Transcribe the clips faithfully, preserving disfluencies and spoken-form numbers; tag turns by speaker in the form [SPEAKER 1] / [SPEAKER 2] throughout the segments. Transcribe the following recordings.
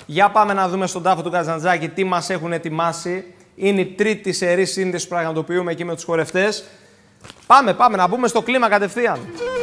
[SPEAKER 1] Για πάμε να δούμε στον τάφο του Καζαντζάκη τι μας έχουν ετοιμάσει. Είναι η τρίτη σερή σύνδεση που πραγματοποιούμε εκεί με τους χορευτές. Πάμε, πάμε να μπούμε στο κλίμα κατευθείαν.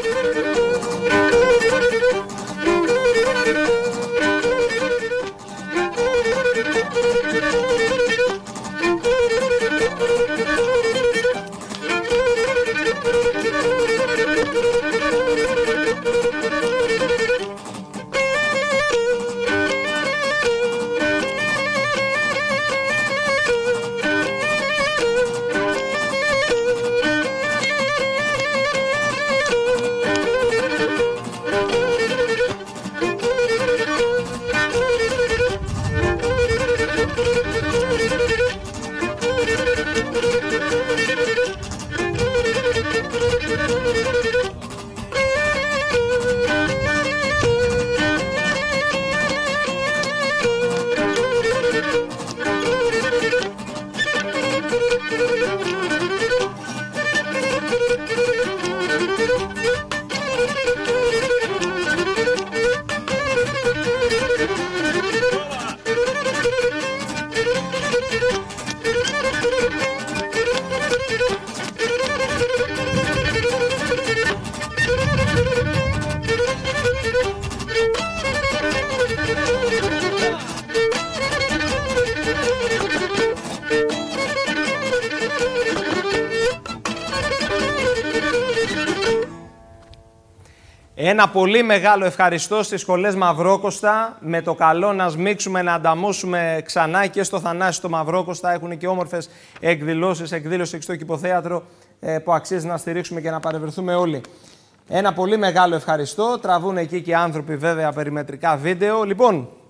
[SPEAKER 1] Ένα πολύ μεγάλο ευχαριστώ στις σχολές Μαυρόκοστα. Με το καλό να σμίξουμε, να ανταμώσουμε ξανά και στο Θανάση στο Μαυρόκοστα. Έχουν και όμορφες εκδηλώσεις, εκδήλωση στο Κηποθέατρο που αξίζει να στηρίξουμε και να παρευρεθούμε όλοι. Ένα πολύ μεγάλο ευχαριστώ. Τραβούν εκεί και άνθρωποι βέβαια περιμετρικά βίντεο. Λοιπόν,